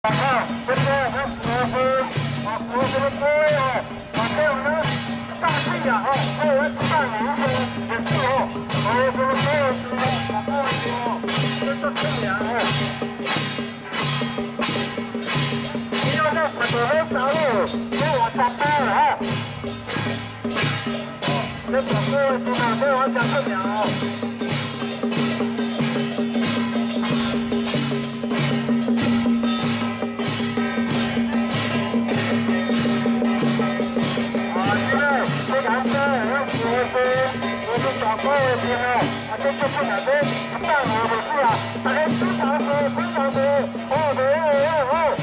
啊，这个它符合的规哦，还有呢，大气呀哦，还有大油也是哦，这个没有什么不好哦，这是太阳哦。你要在很多人走路，给我上班了啊！这个知道给我讲太阳哦。 我们找各位朋友，这不两边大我的事啊，大家经常说，经常说，哦。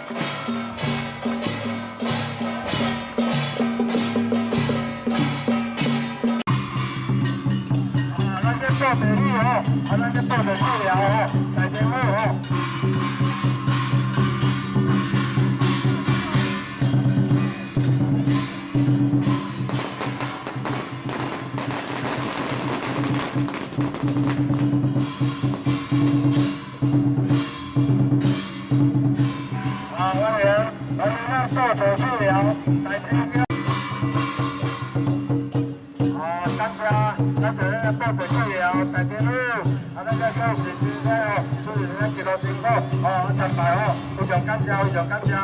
那些报美丽哦，那些报的治疗哦，改天后哦。 报走治疗，来这边。感谢咱报走治疗，大家好，那个到时之间哦，祝你们一路辛苦，安排哦，非常感谢，非常感谢。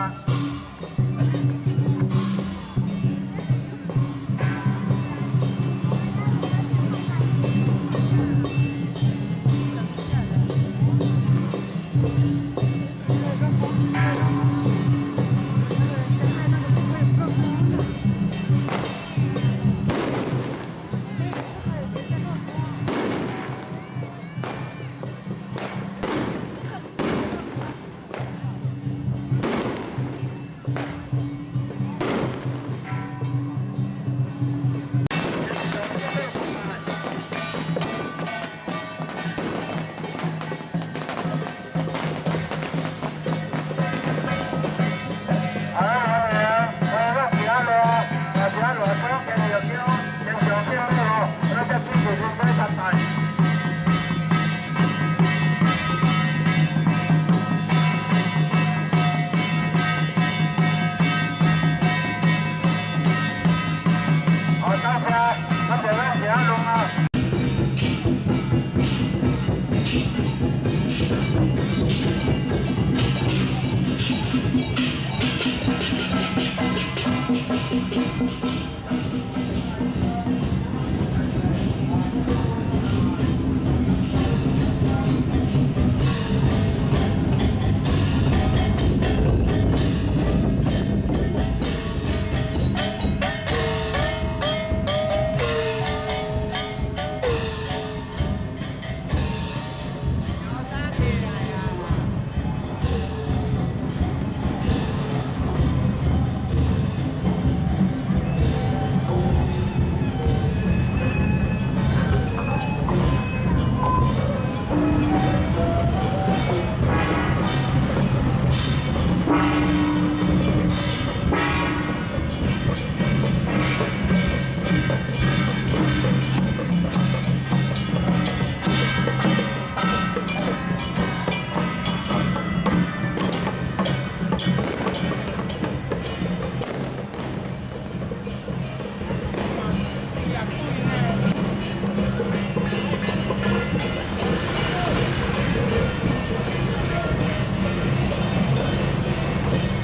好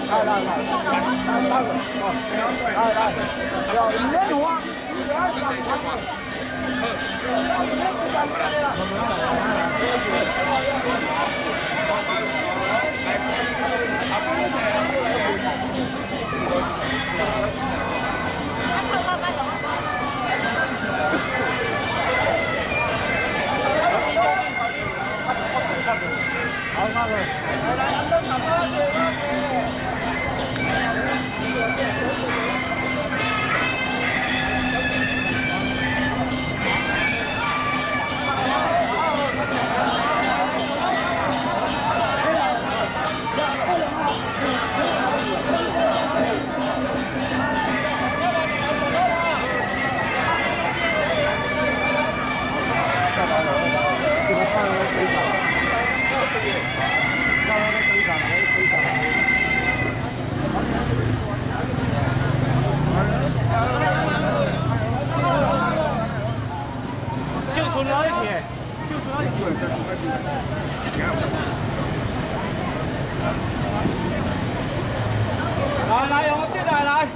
来，我进来来。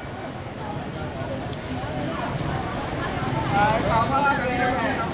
来，搞快那边。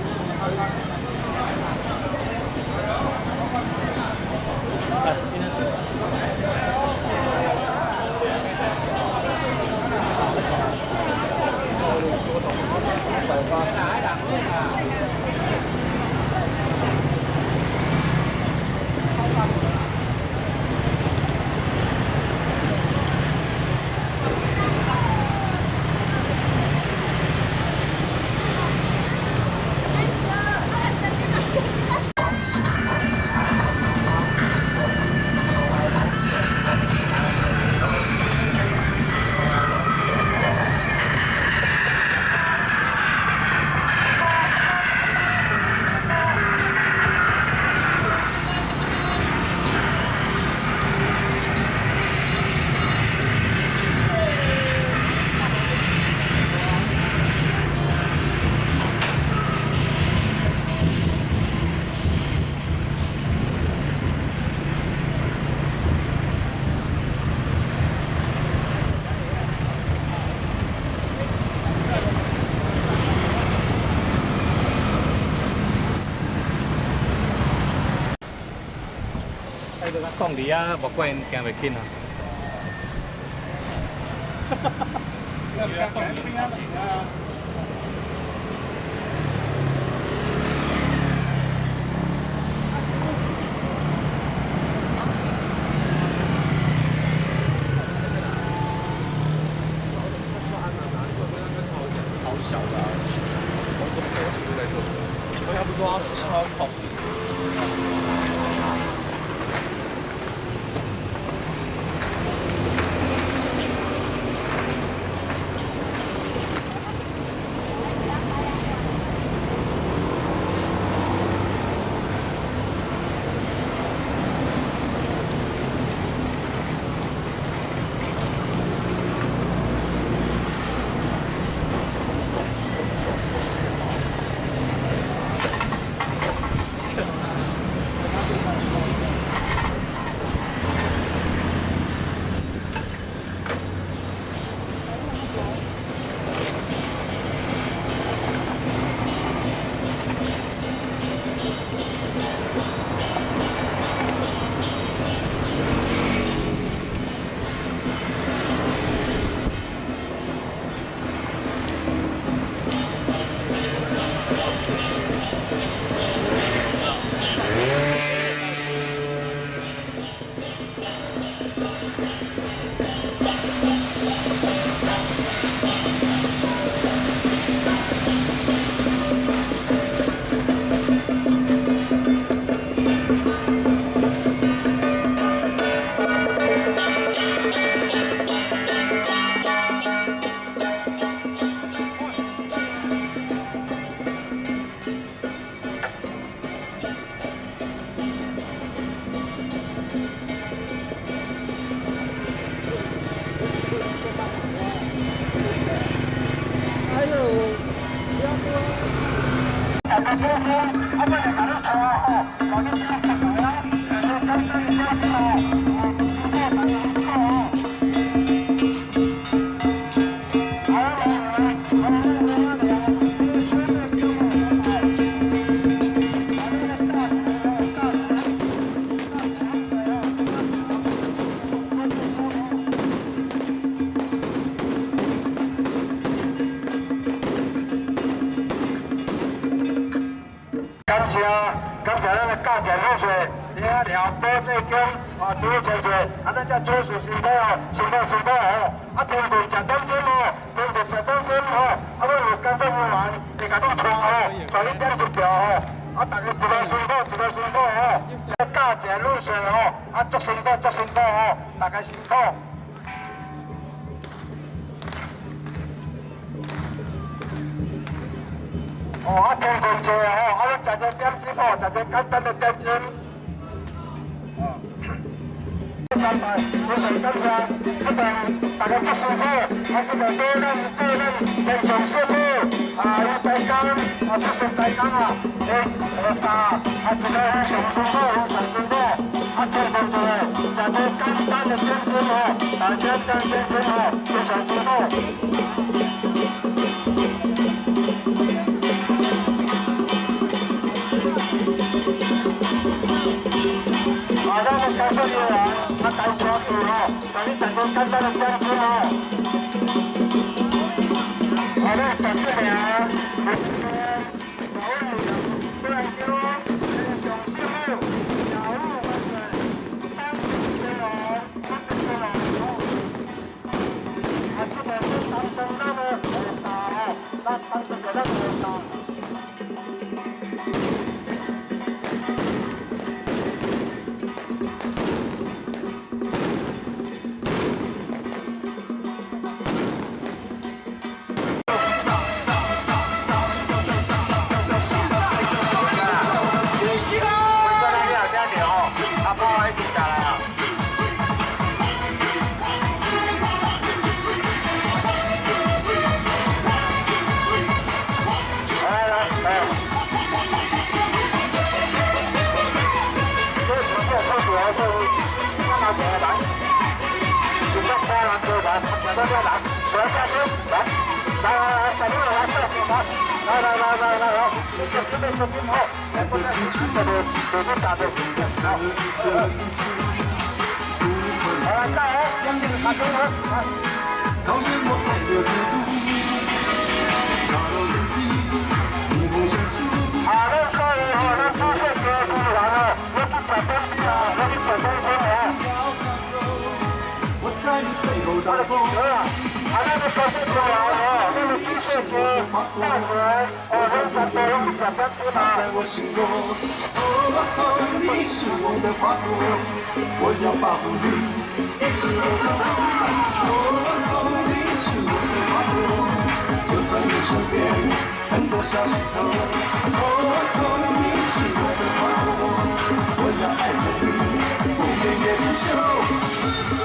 讲伫啊，莫怪因行袂紧啊。 好小的啊！我怎么没有机会来做？他不是说他17号考试？ 好， 谢感谢咱的教职老师，你啊聊多这间啊多谢谢，啊咱只做事辛苦哦，辛苦哦，啊平常食东西哦，平常食东西哦，啊我有工作人员会甲你传哦，带你点一条哦，啊大家一个辛苦哦，教职老师哦，啊足辛苦哦，大家辛苦。 哦，啊，天公做啊，吼，啊，我食只点心哦，食只简单的点心。哦，感谢，非常感谢，这边大家足辛苦，啊，这边做咱非常辛苦，啊，要大工，啊，出身大工啊，啊，这个非常辛苦，啊，天公做，食只简单的点心哦，大家点心哦，非常辛苦。 啊，咱们工作人员啊，带车去哦，带你食个简单的点心哦。啊，咱感谢你啊，保护不然就上辛苦，保护我们三十哦，啊，这个是当中那么大哦，那当中给咱大。 在我心中，哦，你是我的花朵，我要保护你。哦，你是我的花朵，就在你身边，很多小石头。哦，你是我的花朵，我要爱着你，不眠也不休。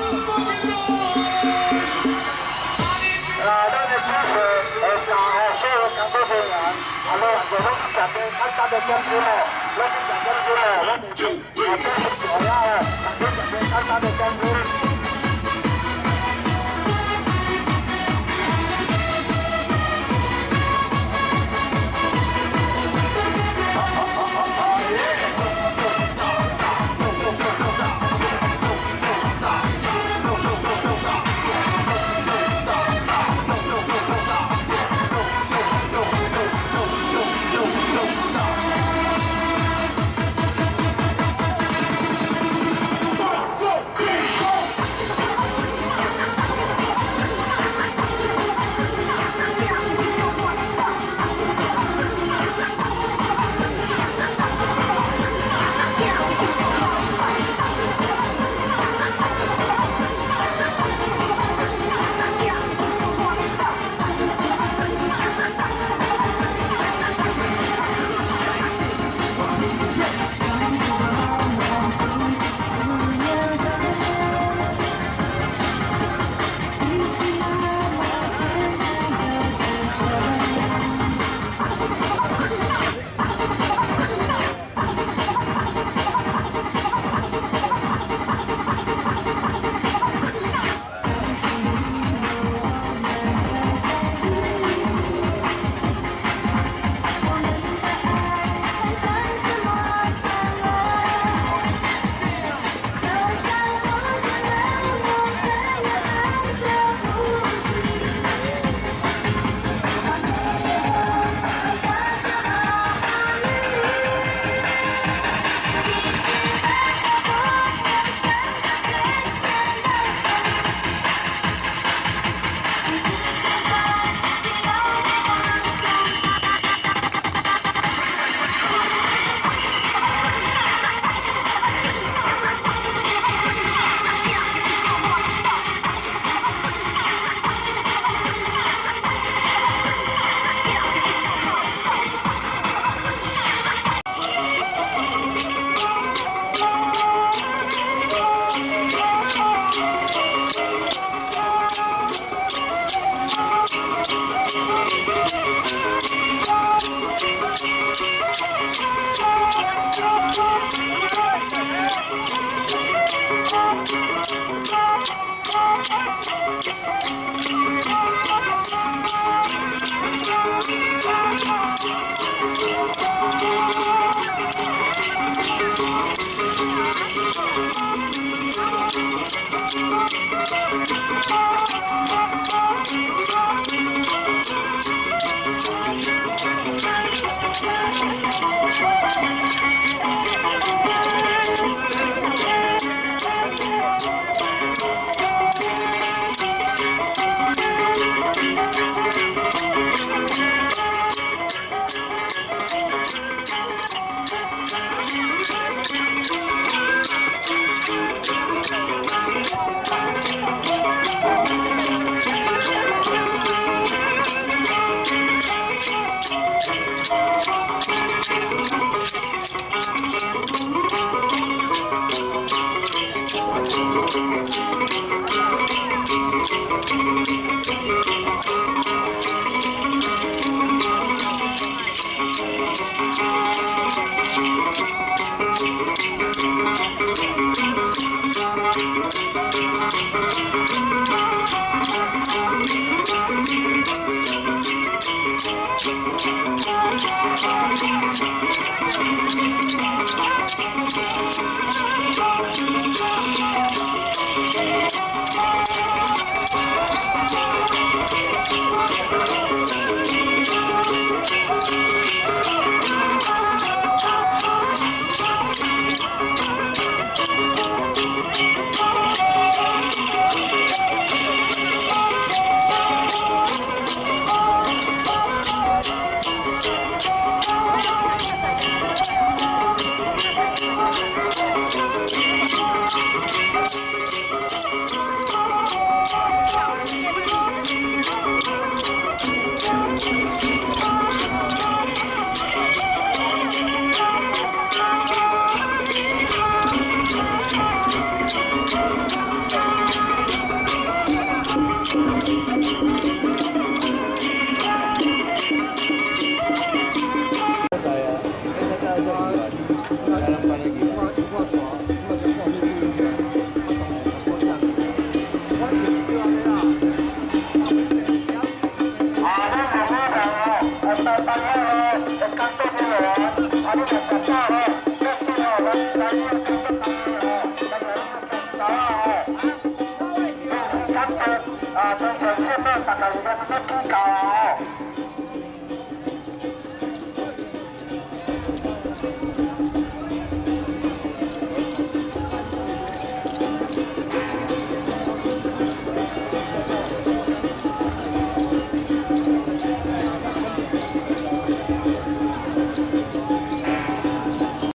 好了，我们讲的简单的点心哦，我们讲点心哦，我们就啊，这是主要哦，讲的简单的点心。 遵循线段，大家一定要听讲哦。